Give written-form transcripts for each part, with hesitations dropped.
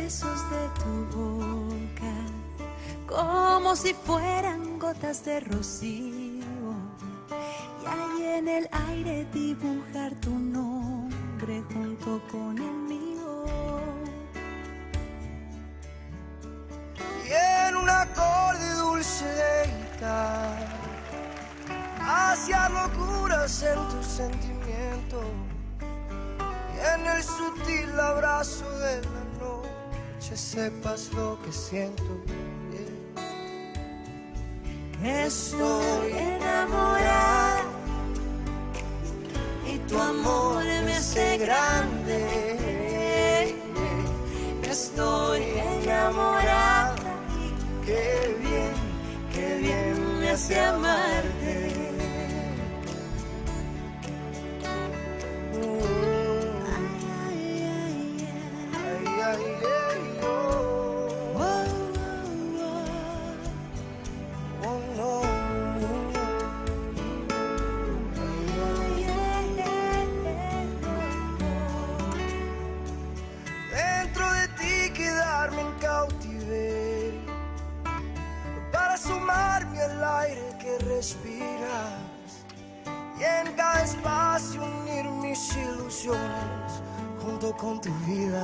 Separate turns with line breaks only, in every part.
besos de tu boca, como si fueran gotas de rocío, y ahí en el aire dibujar tu nombre junto con el mío.
Y en un acorde dulce de guitarra, hacia locuras en tus sentimientos, y en el sutil abrazo de la noche sepas lo que siento.
Que estoy enamorada y tu amor me hace grande. Que estoy enamorada y qué bien me hace amarte.
Dentro de ti quedarme en cautiverio, para sumarme al aire que respiras, y en cada espacio unir mis ilusiones junto con tu vida.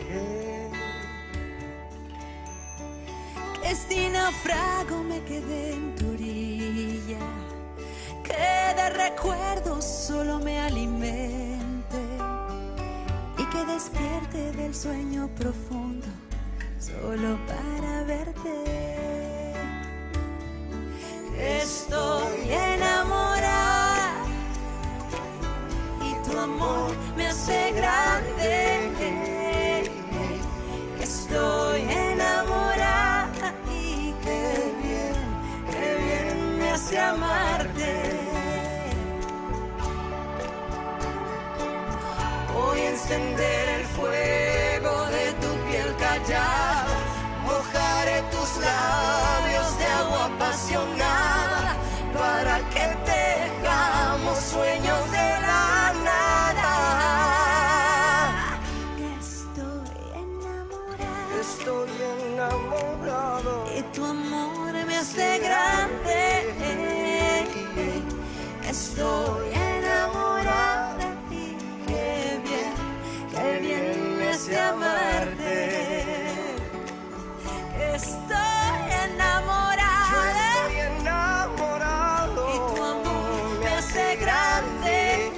Que si naufrago me quedé en tu orilla, que de recuerdos solo me alimente, y que despierte del sueño profundo solo para verte. Que estoy enamorada y tu amor me hace grande. Que estoy enamorada y qué bien me hace amarte. Voy a encender el fuego de tu piel callada, mojaré tus labios de agua apasionada, para que tejamos sueños de la nada.
Estoy enamorado
Y tu amor me hace grande. Estoy enamorada y qué bien me hace amarte. Estoy enamorada.
Yo estoy enamorado
Y tu amor me hace grande.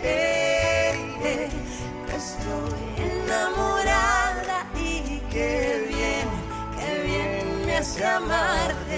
Estoy enamorada y qué bien me hace amarte.